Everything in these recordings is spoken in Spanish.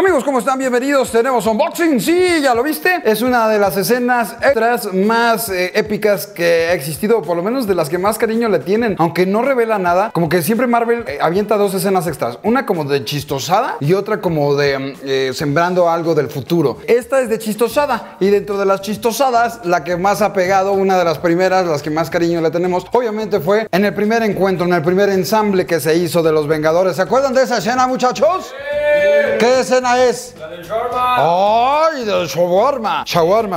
Amigos, ¿cómo están? Bienvenidos. Tenemos unboxing. Sí, ¿ya lo viste? Es una de las escenas extras más épicas que ha existido, o por lo menos de las que más cariño le tienen. Aunque no revela nada, como que siempre Marvel avienta dos escenas extras. Una como de chistosada y otra como de sembrando algo del futuro. Esta es de chistosada. Y dentro de las chistosadas, la que más ha pegado, una de las primeras, las que más cariño le tenemos, obviamente fue en el primer encuentro, en el primer ensamble que se hizo de los Vengadores. ¿Se acuerdan de esa escena, muchachos? ¡Sí! ¿Qué escena es? La del shawarma. ¡Ay, del shawarma! Shawarma.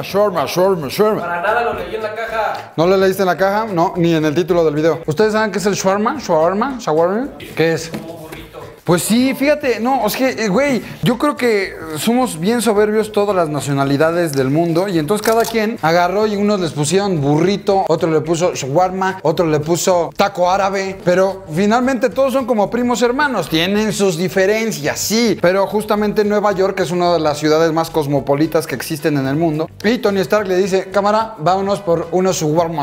Para nada lo leí en la caja. ¿No le leíste en la caja? No, ni en el título del video. ¿Ustedes saben qué es el shawarma? ¿Shawarma? ¿Qué es? Pues sí, fíjate, no, es que, güey, yo creo que somos bien soberbios todas las nacionalidades del mundo y entonces cada quien agarró y unos les pusieron burrito, otro le puso shawarma, otro le puso taco árabe, pero finalmente todos son como primos hermanos, tienen sus diferencias, sí, pero justamente Nueva York es una de las ciudades más cosmopolitas que existen en el mundo y Tony Stark le dice, cámara, vámonos por unos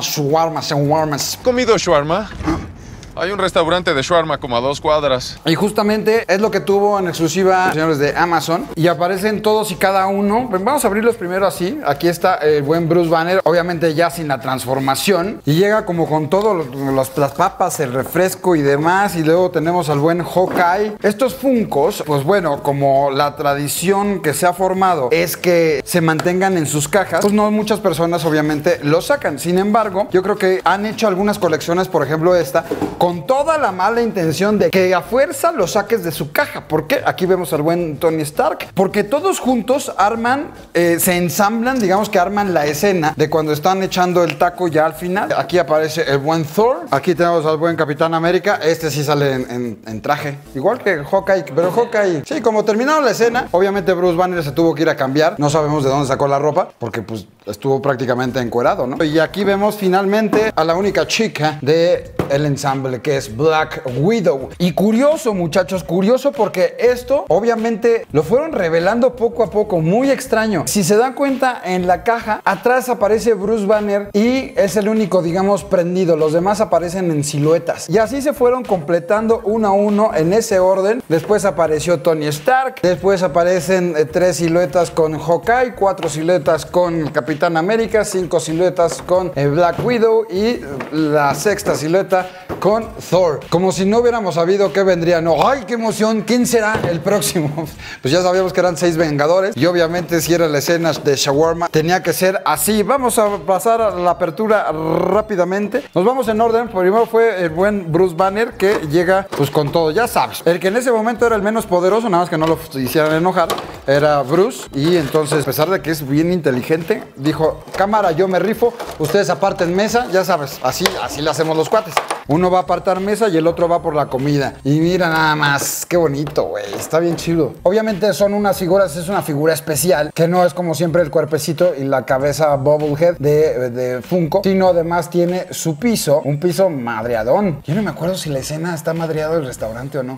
shawarmas. ¿Comido shawarma? Hay un restaurante de shawarma como a 2 cuadras. Y justamente es lo que tuvo en exclusiva los señores de Amazon. Y aparecen todos y cada uno. Vamos a abrirlos primero así. Aquí está el buen Bruce Banner, obviamente ya sin la transformación. Y llega como con todo, las papas, el refresco y demás. Y luego tenemos al buen Hawkeye. Estos Funkos, pues bueno, como la tradición que se ha formado es que se mantengan en sus cajas, pues no muchas personas obviamente los sacan. Sin embargo, yo creo que han hecho algunas colecciones, por ejemplo esta, con toda la mala intención de que a fuerza lo saques de su caja. ¿Por qué? Aquí vemos al buen Tony Stark. Porque todos juntos arman, se ensamblan, digamos que arman la escena de cuando están echando el taco ya al final. Aquí aparece el buen Thor. Aquí tenemos al buen Capitán América. Este sí sale en traje. Igual que Hawkeye. Pero Hawkeye, sí, como terminaron la escena, obviamente Bruce Banner se tuvo que ir a cambiar. No sabemos de dónde sacó la ropa, porque pues estuvo prácticamente encuerado, ¿no? Y aquí vemos finalmente a la única chica de el ensamble, que es Black Widow. Y curioso, muchachos, curioso porque esto obviamente lo fueron revelando poco a poco, muy extraño. Si se dan cuenta, en la caja atrás aparece Bruce Banner y es el único, digamos, prendido. Los demás aparecen en siluetas. Y así se fueron completando uno a uno en ese orden. Después apareció Tony Stark, después aparecen 3 siluetas con Hawkeye, 4 siluetas con Capitán América, 5 siluetas con Black Widow y la 6ª silueta con Thor. Como si no hubiéramos sabido qué vendría. No, ¡ay, qué emoción! ¿Quién será el próximo? Pues ya sabíamos que eran 6 Vengadores. Y obviamente si era la escena de shawarma, tenía que ser así. Vamos a pasar a la apertura rápidamente. Nos vamos en orden. Primero fue el buen Bruce Banner, que llega pues con todo. Ya sabes, el que en ese momento era el menos poderoso, nada más que no lo hicieran enojar, era Bruce. Y entonces, a pesar de que es bien inteligente, dijo, cámara, yo me rifo, ustedes aparten mesa. Ya sabes, así le hacemos los cuates. Uno va a apartar mesa y el otro va por la comida. Y mira nada más, qué bonito, güey. Está bien chido. Obviamente son unas figuras, es una figura especial, que no es como siempre el cuerpecito y la cabeza bobblehead de Funko, sino además tiene su piso, un piso madreadón. Yo no me acuerdo si la escena está madreado el restaurante o no.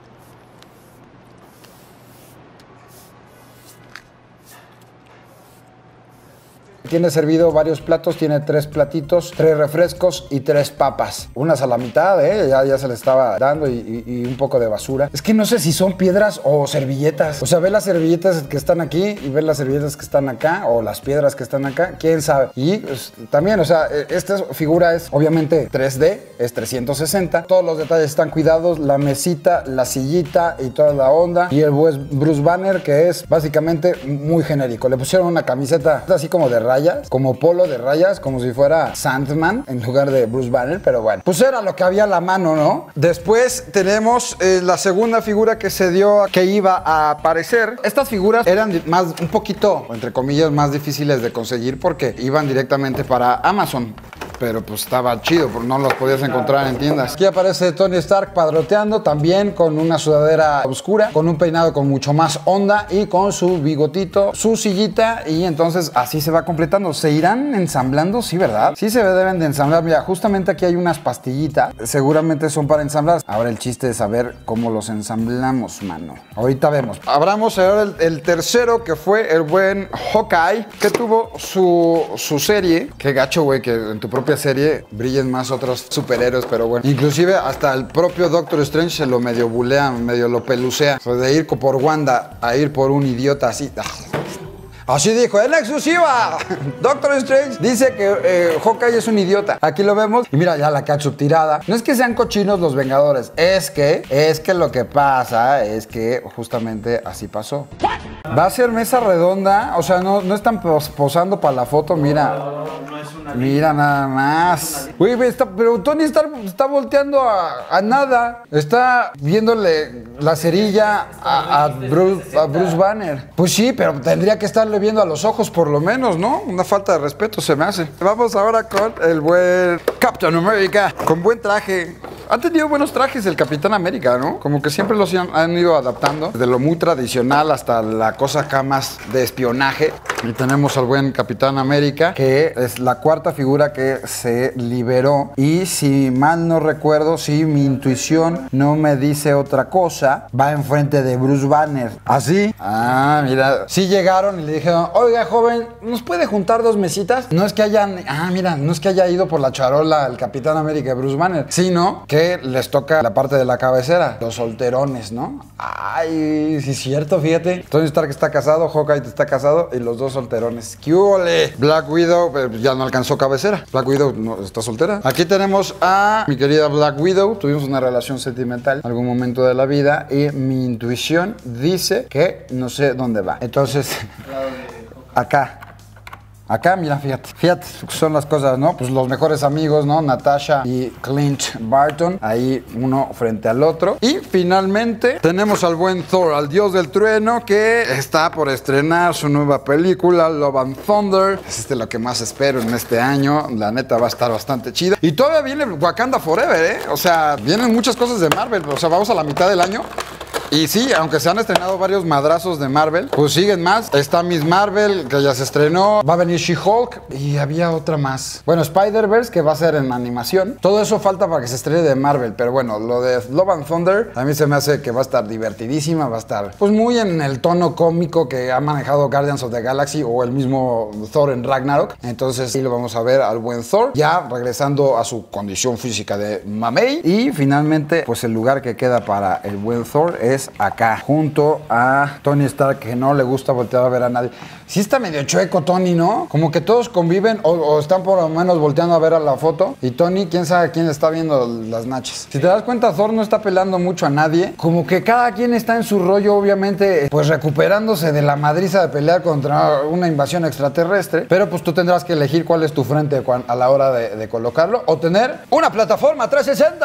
Tiene servido varios platos, tiene 3 platitos, 3 refrescos y 3 papas. Unas a la mitad, ya se le estaba dando y un poco de basura. Es que no sé si son piedras o servilletas. O sea, ve las servilletas que están aquí y ve las servilletas que están acá o las piedras que están acá. ¿Quién sabe? Y pues, también, o sea, esta figura es obviamente 3D, es 360. Todos los detalles están cuidados. La mesita, la sillita y toda la onda. Y el buen Bruce Banner, que es básicamente muy genérico. Le pusieron una camiseta así como de rayas, como polo de rayas, como si fuera Sandman en lugar de Bruce Banner, pero bueno, pues era lo que había a la mano, ¿no? Después tenemos la segunda figura que se dio, que iba a aparecer. Estas figuras eran más, un poquito, entre comillas, más difíciles de conseguir porque iban directamente para Amazon. Pero pues estaba chido, porque no los podías encontrar en tiendas. Aquí aparece Tony Stark padroteando, también con una sudadera oscura, con un peinado con mucho más onda y con su bigotito, su sillita, y entonces así se va completando. ¿Se irán ensamblando? Sí, ¿verdad? Sí se deben de ensamblar. Mira, justamente aquí hay unas pastillitas, seguramente son para ensamblar. Ahora el chiste es saber cómo los ensamblamos, mano. Ahorita vemos. Abramos ahora el tercero, que fue el buen Hawkeye, que tuvo su serie. Qué gacho, güey, que en tu propia propia serie brillen más otros superhéroes, pero bueno. Inclusive hasta el propio Doctor Strange se lo medio bulea, medio lo pelucea. O sea, de ir por Wanda a ir por un idiota así. Así dijo, en exclusiva, Doctor Strange dice que Hawkeye es un idiota. Aquí lo vemos y mira ya la ketchup tirada. No es que sean cochinos los Vengadores, es que lo que pasa es que justamente así pasó. Va a ser mesa redonda, o sea, no están posando para la foto, mira. Mira nada más. Uy, pero Tony está volteando a nada. Está viéndole la cerilla a Bruce Banner. Pues sí, pero tendría que estarle viendo a los ojos por lo menos, ¿no? Una falta de respeto se me hace. Vamos ahora con el buen Captain America. Con buen traje. Han tenido buenos trajes el Capitán América, ¿no? Como que siempre los han ido adaptando. Desde lo muy tradicional hasta la cosa acá más de espionaje. Y tenemos al buen Capitán América, que es la cuarta figura que se liberó. Y si mal no recuerdo, si mi intuición no me dice otra cosa, va enfrente de Bruce Banner. ¿Así? Ah, mira. Sí llegaron y le dijeron, oiga, joven, ¿nos puede juntar 2 mesitas? No es que no es que haya ido por la charola el Capitán América y Bruce Banner, sino que les toca la parte de la cabecera, los solterones, ¿no? Ay, sí es cierto, fíjate. Tony Stark está casado, Hawkeye está casado y los 2 solterones. ¡Qué ole! Black Widow ya no alcanzó cabecera. Black Widow no, está soltera. Aquí tenemos a mi querida Black Widow. Tuvimos una relación sentimental en algún momento de la vida y mi intuición dice que no sé dónde va. Entonces, Acá, mira, fíjate, son las cosas, ¿no? Pues los mejores amigos, ¿no? Natasha y Clint Barton, ahí uno frente al otro. Y finalmente tenemos al buen Thor, al dios del trueno, que está por estrenar su nueva película, Love and Thunder. Es lo que más espero en este año, la neta va a estar bastante chida. Y todavía viene Wakanda Forever, ¿eh? O sea, vienen muchas cosas de Marvel, o sea, vamos a la mitad del año. Y sí, aunque se han estrenado varios madrazos de Marvel, pues siguen más. Está Miss Marvel, que ya se estrenó. Va a venir She-Hulk y había otra más. Bueno, Spider-Verse, que va a ser en animación. Todo eso falta para que se estrene de Marvel. Pero bueno, lo de Love and Thunder, a mí se me hace que va a estar divertidísima. Va a estar, pues, muy en el tono cómico que ha manejado Guardians of the Galaxy o el mismo Thor en Ragnarok. Entonces, sí lo vamos a ver al buen Thor, ya regresando a su condición física de mamey. Y finalmente, pues, el lugar que queda para el buen Thor es acá, junto a Tony Stark, que no le gusta voltear a ver a nadie. Sí está medio chueco Tony, ¿no? Como que todos conviven o están por lo menos volteando a ver a la foto. Y Tony, quién sabe quién está viendo las nachas. Si te das cuenta, Thor no está pelando mucho a nadie. Como que cada quien está en su rollo, obviamente, pues recuperándose de la madriza de pelear contra una invasión extraterrestre. Pero pues tú tendrás que elegir cuál es tu frente a la hora de colocarlo. O tener una plataforma 360.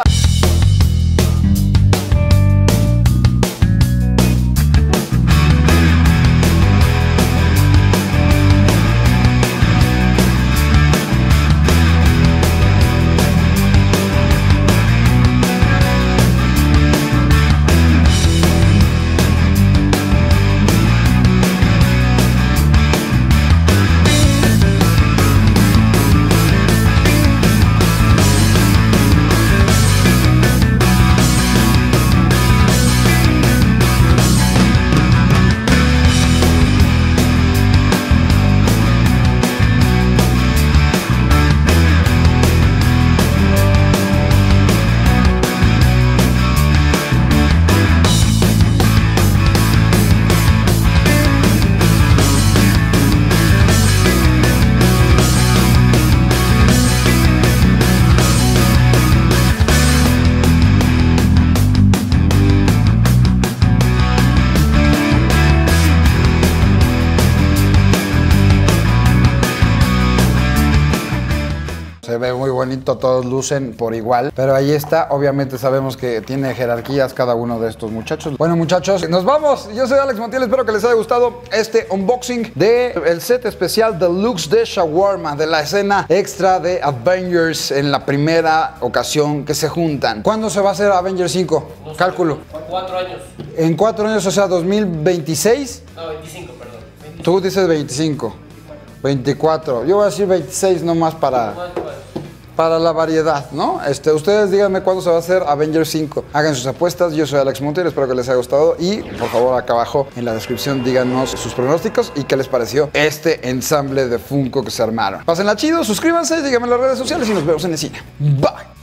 Se ve muy bonito, todos lucen por igual. Pero ahí está, obviamente sabemos que tiene jerarquías cada uno de estos muchachos. Bueno, muchachos, nos vamos. Yo soy Alex Montiel, espero que les haya gustado este unboxing del set especial Deluxe de Shawarma, de la escena extra de Avengers en la primera ocasión que se juntan. ¿Cuándo se va a hacer Avengers 5? No sé. Cálculo. 4 años. En 4 años, o sea, 2026. No, 25, perdón. 25. Tú dices 25. 24. Yo voy a decir 26 nomás para... para la variedad, ¿no? Ustedes díganme cuándo se va a hacer Avengers 5. Hagan sus apuestas. Yo soy Alex Montiel, espero que les haya gustado. Y por favor, acá abajo en la descripción díganos sus pronósticos y qué les pareció este ensamble de Funko que se armaron. Pásenla chido, suscríbanse, díganme en las redes sociales y nos vemos en el cine. Bye.